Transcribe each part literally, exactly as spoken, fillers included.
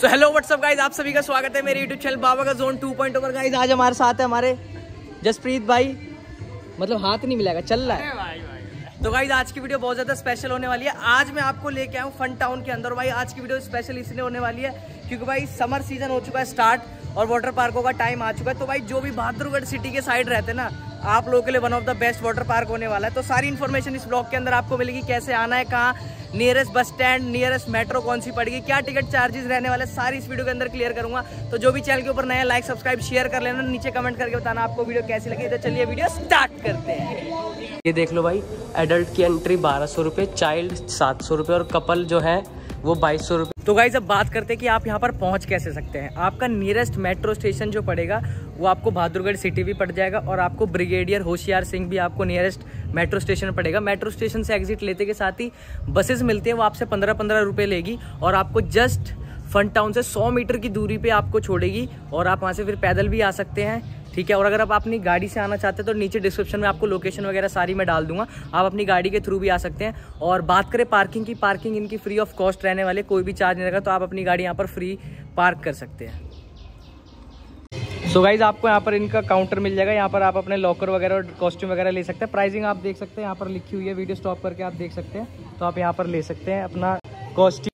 So hello what's up guys, आप सभी का स्वागत है मेरे यूट्यूब चैनल बाबा का जोन टू पॉइंट पर। गाइस आज हमारे साथ है हमारे जसप्रीत भाई, मतलब हाथ नहीं मिलेगा, चल रहा है भाई भाई। तो गाइस आज की वीडियो बहुत ज्यादा स्पेशल होने वाली है। आज मैं आपको लेके आया हूँ फन टाउन के अंदर। भाई आज की वीडियो स्पेशल इसलिए होने वाली है क्योंकि भाई समर सीजन हो चुका है स्टार्ट और वाटर पार्कों का टाइम आ चुका है। तो भाई जो भी बहादुरगढ़ सिटी के साइड रहते हैं ना, आप लोगों के लिए one of the best water park होने वाला है। तो सारी इन्फॉर्मेशन इस ब्लॉग के अंदर आपको मिलेगी, कैसे आना है, कहाँ nearest bus stand, nearest metro कौन सी पड़ेगी, क्या टिकट चार्जेस रहने वाले, सारी इस वीडियो के अंदर क्लियर करूंगा। तो जो भी चैनल के ऊपर नया, लाइक सब्सक्राइब शेयर कर लेना, नीचे कमेंट करके बताना आपको वीडियो कैसी लगी। तो चलिए वीडियो स्टार्ट करते हैं। ये देख लो भाई, एडल्ट की एंट्री बारह सौ रुपये, चाइल्ड सात सौ रुपये और कपल जो है वो बाईस सौ रुपये। तो गाइस अब बात करते हैं कि आप यहाँ पर पहुँच कैसे सकते हैं। आपका नियरेस्ट मेट्रो स्टेशन जो पड़ेगा वो आपको बहादुरगढ़ सिटी भी पड़ जाएगा और आपको ब्रिगेडियर होशियार सिंह भी आपको नियरेस्ट मेट्रो स्टेशन पड़ेगा। मेट्रो स्टेशन से एग्जिट लेते के साथ ही बसेस मिलती हैं, वो आपसे पंद्रह पंद्रह रुपये लेगी और आपको जस्ट फन टाउन से सौ मीटर की दूरी पे आपको छोड़ेगी और आप वहाँ से फिर पैदल भी आ सकते हैं, ठीक है। और अगर आप अपनी गाड़ी से आना चाहते हैं तो नीचे डिस्क्रिप्शन में आपको लोकेशन वगैरह सारी मैं डाल दूंगा, आप अपनी गाड़ी के थ्रू भी आ सकते हैं। और बात करें पार्किंग की, पार्किंग इनकी फ्री ऑफ कॉस्ट रहने वाले, कोई भी चार्ज नहीं रहेगा, तो आप अपनी गाड़ी यहाँ पर फ्री पार्क कर सकते हैं। सो so गाइज आपको यहाँ पर इनका काउंटर मिल जाएगा, यहाँ पर आप अपने लॉकर वगैरह और कॉस्ट्यूम वगैरह ले सकते हैं। प्राइसिंग आप देख सकते हैं, यहाँ पर लिखी हुई है, वीडियो स्टॉप करके आप देख सकते हैं। तो आप यहाँ पर ले सकते हैं अपना कॉस्ट्यूम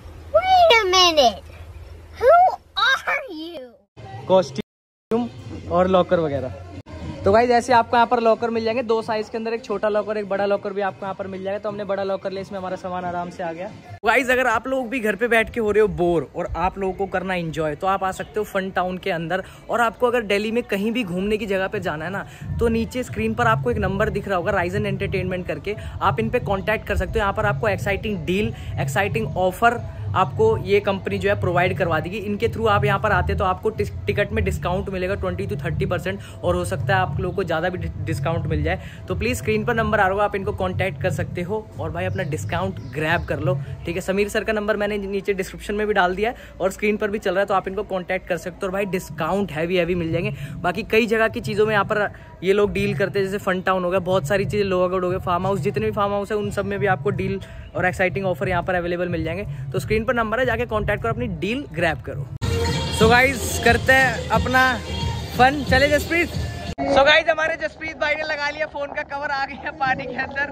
कॉस्ट्यूम और लॉकर वगैरह। तो गाइज ऐसे आपको यहाँ पर लॉकर मिल जाएंगे दो साइज के अंदर, एक छोटा लॉकर एक बड़ा लॉकर भी आपको यहाँ पर मिल जाएगा। तो हमने बड़ा लॉकर ले, इसमें हमारा सामान आराम से आ गया। गाइज अगर आप लोग भी घर पे बैठ के हो रहे हो बोर और आप लोगों को करना एंजॉय, तो आप आ सकते हो फन टाउन के अंदर। और आपको अगर दिल्ली में कहीं भी घूमने की जगह पे जाना है ना, तो नीचे स्क्रीन पर आपको एक नंबर दिख रहा होगा राइजन एंटरटेनमेंट करके, आप इन पे कॉन्टैक्ट कर सकते हो। यहाँ पर आपको एक्साइटिंग डील, एक्साइटिंग ऑफर आपको ये कंपनी जो है प्रोवाइड करवा देगी। इनके थ्रू आप यहाँ पर आते हैं तो आपको टिकट में डिस्काउंट मिलेगा ट्वेंटी टू थर्टी परसेंट और हो सकता है आप लोगों को ज़्यादा भी डिस्काउंट मिल जाए। तो प्लीज़ स्क्रीन पर नंबर आ रहा होगा, आप इनको कांटेक्ट कर सकते हो और भाई अपना डिस्काउंट ग्रैब कर लो, ठीक है। समीर सर का नंबर मैंने नीचे डिस्क्रिप्शन में भी डाल दिया है और स्क्रीन पर भी चल रहा है, तो आप इनको कॉन्टैक्ट कर सकते हो और भाई डिस्काउंट हैवी हैवी मिल जाएंगे। बाकी कई जगह की चीज़ों में यहाँ पर ये लोग डील करते हैं, जैसे फन टाउन हो गया, बहुत सारी चीज़ें, लोहागढ़ हो गया, फार्म हाउस, जितने भी फार्म हाउस है उन सब में भी आपको डील और एक्साइटिंग ऑफर यहाँ पर अवेलेबल मिल जाएंगे। तो स्क्रीन पर नंबर है, जाके कांटेक्ट करो, अपनी डील ग्रैब करो। सो गाइस करते हैं अपना फन, चले जसप्रीत। सो गाइस हमारे जसप्रीत भाई ने लगा लिया फोन का कवर, आ गया पानी के अंदर।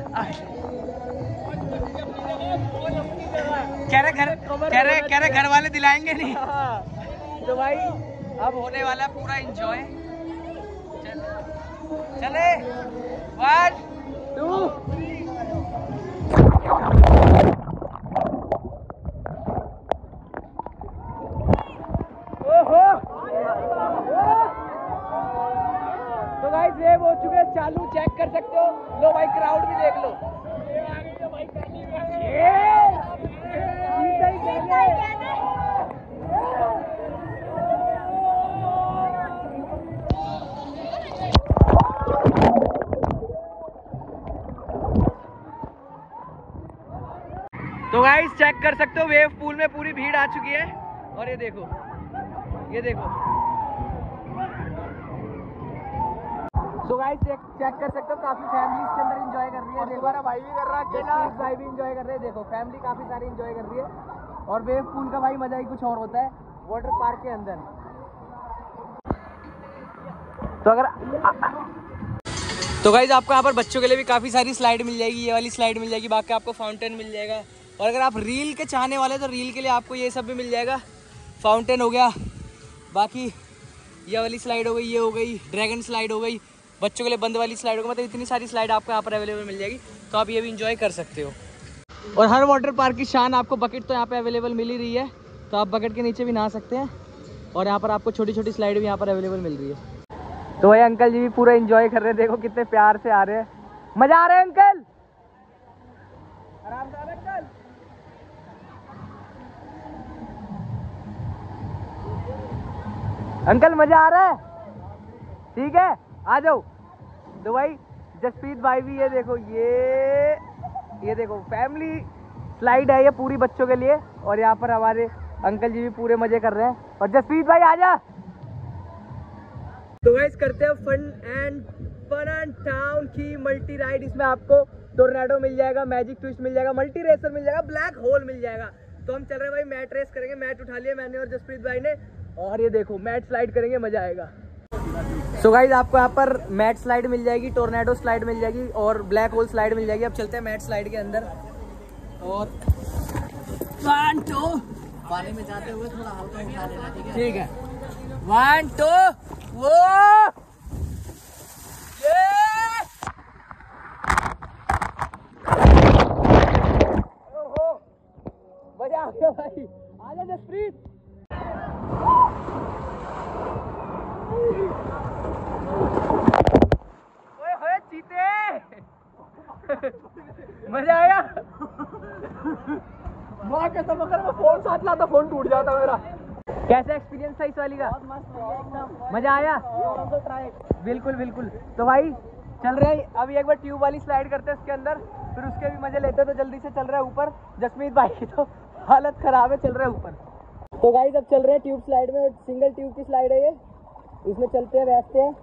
कह रहे घर कह रहे कह रहे घर वाले दिलाएंगे नहीं। तो भाई अब होने वाला पूरा एंजॉय। चले वन टू वेव हो चुके हैं चालू, चेक कर सकते हो। लो भाई क्राउड भी देख लो। तो गाइस चेक कर सकते हो, वेव पूल में पूरी भीड़ आ चुकी है और ये देखो, ये देखो। तो गाइस चेक चेक कर सकते हो, काफी फैमिली इसके अंदर एंजॉय कर रही है। देखो हमारा भाई भी कर रहा है, भाई भी एंजॉय कर रहे हैं। देखो फैमिली काफी सारी एंजॉय कर रही है और वेव पूल का भाई मजा ही कुछ और होता है वाटर पार्क के अंदर। तो अगर तो गाइस आपको यहाँ पर बच्चों के लिए भी काफी सारी स्लाइड मिल जाएगी, ये वाली स्लाइड मिल जाएगी, बाकी आपको फाउंटेन मिल जाएगा। और अगर आप रील के चाहने वाले तो रील के लिए आपको ये सब भी मिल जाएगा, फाउंटेन हो गया, बाकी ये वाली स्लाइड हो गई, ये हो गई ड्रैगन स्लाइड हो गई, बच्चों के लिए बंद वाली स्लाइड होगा, मतलब इतनी सारी स्लाइड आपको यहाँ पर अवेलेबल मिल जाएगी। तो आप ये भी एंजॉय कर सकते हो। और हर वाटर पार्क की शान, आपको बकेट तो यहाँ पे अवेलेबल मिल ही रही है, तो आप बकेट के नीचे भी नहा सकते हैं। और यहाँ पर आपको छोटी छोटी स्लाइड भी यहाँ पर अवेलेबल मिल रही है। तो भाई अंकल जी भी पूरा एंजॉय कर रहे हैं, देखो कितने प्यार से आ रहे हैं, मजा आ रहा है अंकल, आराम से आ रहा है अंकल। अंकल मजा आ रहा है, ठीक है आ जाओ। तो भाई जसप्रीत भाई भी, ये देखो, ये ये देखो फैमिली स्लाइड है ये पूरी बच्चों के लिए। और यहाँ पर हमारे अंकल जी भी पूरे मजे कर रहे हैं। और जसप्रीत भाई आजा। तो गाइस करते हैं fun and fun and town की मल्टी राइड। इसमें आपको टोर्नेडो मिल जाएगा, मैजिक ट्विस्ट मिल जाएगा, मल्टी रेसर मिल जाएगा, ब्लैक होल मिल जाएगा। तो हम चल रहे हैं भाई मैट रेस करेंगे। मैट उठा लिया मैंने और जसप्रीत भाई ने, और ये देखो मैट स्लाइड करेंगे, मजा आएगा। सो गाइस आपको यहाँ पर मैट स्लाइड मिल जाएगी, टोर्नेडो स्लाइड मिल जाएगी और ब्लैक होल स्लाइड मिल जाएगी। अब चलते हैं मैट स्लाइड के अंदर और वन टू पानी में जाते हुए थोड़ा हल्का उठा लेना, ठीक है? ठीक है, वन टू वो ये ओहो मजा आ गया भाई, आजा जसप्रीत। ओए होए चीते मजा आया। माँ के सब अगर मैं फोन साथ लाता फोन टूट जाता मेरा। कैसा एक्सपीरियंस था इस वाली का? मजा आया? बिल्कुल बिल्कुल। तो भाई चल रहे हैं अभी, एक बार ट्यूब वाली स्लाइड करते हैं इसके अंदर, फिर उसके भी मजे लेते हैं। तो जल्दी से चल रहा है ऊपर। जसमीत भाई की तो हालत खराब है, चल रहा है ऊपर। तो गाइस अब चल रहे हैं ट्यूब स्लाइड में, सिंगल ट्यूब की स्लाइड है ये, इसमें चलते हैं बैठते हैं।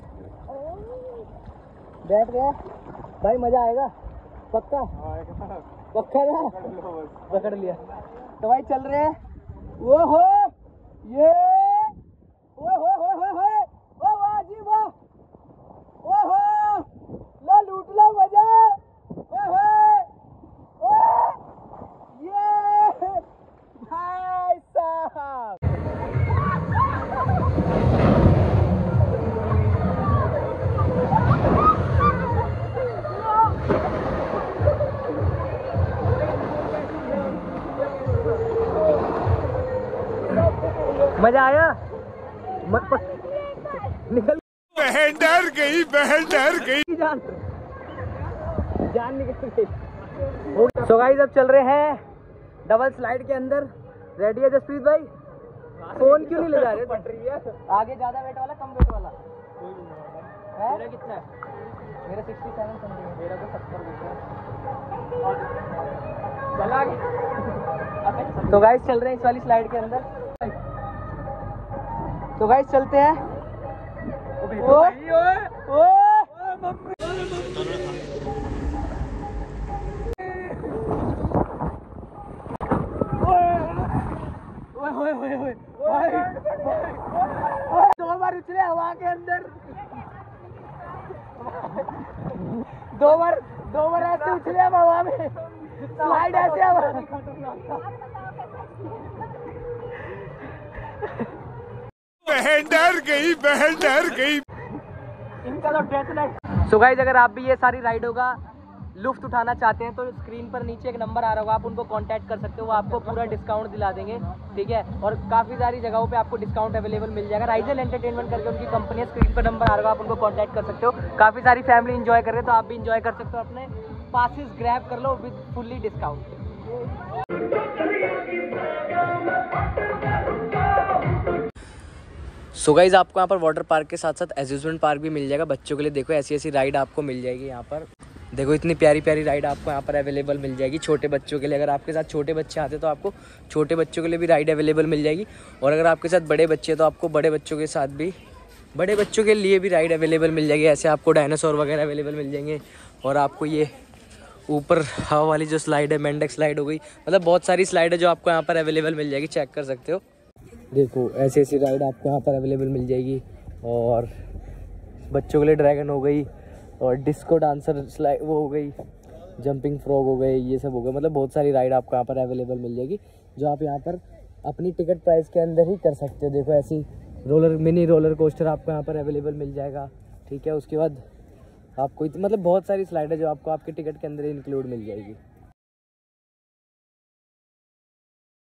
बैठ गया भाई, मजा आएगा पक्का पक्का ना? पकड़ लिया। तो भाई चल रहे हैं। वो हो ये ओ हो हो हो हो ओ वाह जी वाह, ओ हो ला लूट ला मजा, ओ हो ओ ये भाई साहब। मजा आया? मत पक... निकल बहन डर गई, बहन डर गई, जान जान निकल गई। सो गाइस अब चल रहे हैं डबल स्लाइड के अंदर। रेडी है जसप्रीत भाई? फोन क्यों नहीं ले जा रहे? आगे ज्यादा वेट वाला कम वेट वाला है? मेरा कितना है? मेरा सिक्सटी सेवन समथिंग, मेरा तो सत्तर वेट है। चला आगे। तो गाइस चल रहे हैं इस वाली स्लाइड के अंदर। तो गाइस चलते हैं। ओ, ओ, ओ, दो बार उछले हवा के अंदर, दो बार दो बार ऐसे उछले हम हवा में, स्लाइड ऐसे हवा। बहन डर गई, बहन डर गई। इनका तो डेथ लाइट। सो गाइस अगर आप भी ये सारी राइडों का लुफ्त उठाना चाहते हैं तो स्क्रीन पर नीचे एक नंबर आ रहा होगा, आप उनको कांटेक्ट कर सकते हो, वो आपको पूरा डिस्काउंट दिला देंगे, ठीक है? और काफ़ी सारी जगहों पे आपको डिस्काउंट अवेलेबल मिल जाएगा। राइजल एंटरटेनमेंट करके उनकी कंपनी है, स्क्रीन पर नंबर आ रहा होगा, आप उनको कांटेक्ट कर सकते हो। काफ़ी सारी फैमिली इंजॉय कर रहे हो तो आप भी इंजॉय कर सकते हो, अपने पासेस ग्रैब कर लो with fully discount. So so guys आपको यहाँ पर वाटर पार्क के साथ साथ एम्यूजमेंट पार्क भी मिल जाएगा बच्चों के लिए। देखो ऐसी ऐसी राइड आपको मिल जाएगी यहाँ पर। देखो इतनी प्यारी प्यारी राइड आपको यहाँ पर अवेलेबल मिल जाएगी छोटे बच्चों के लिए। अगर आपके साथ छोटे बच्चे आते तो आपको छोटे बच्चों के लिए भी राइड अवेलेबल मिल जाएगी, और अगर आपके साथ बड़े बच्चे तो आपको बड़े बच्चों के साथ भी बड़े बच्चों के लिए भी राइड अवेलेबल मिल जाएगी। ऐसे आपको डायनासोर वगैरह अवेलेबल मिल जाएंगे, और आपको ये ऊपर हवा वाली जो स्लाइड है, मेंढक स्लाइड हो गई, मतलब बहुत सारी स्लाइड है जो आपको यहाँ पर अवेलेबल मिल जाएगी, चेक कर सकते हो। देखो ऐसी ऐसी राइड आपको यहाँ पर अवेलेबल मिल जाएगी, और बच्चों के लिए ड्रैगन हो गई, और डिस्को डांसर स्लाइड वो हो गई, जंपिंग फ्रॉग हो गए, ये सब हो गए। मतलब बहुत सारी राइड आपको यहाँ पर अवेलेबल मिल जाएगी जो आप यहाँ पर अपनी टिकट प्राइस के अंदर ही कर सकते हो। देखो ऐसी रोलर मिनी रोलर कोस्टर आपको यहाँ पर अवेलेबल मिल जाएगा, ठीक है? उसके बाद आपको मतलब बहुत सारी स्लाइड है जो आपको आपके टिकट के अंदर इंक्लूड मिल जाएगी।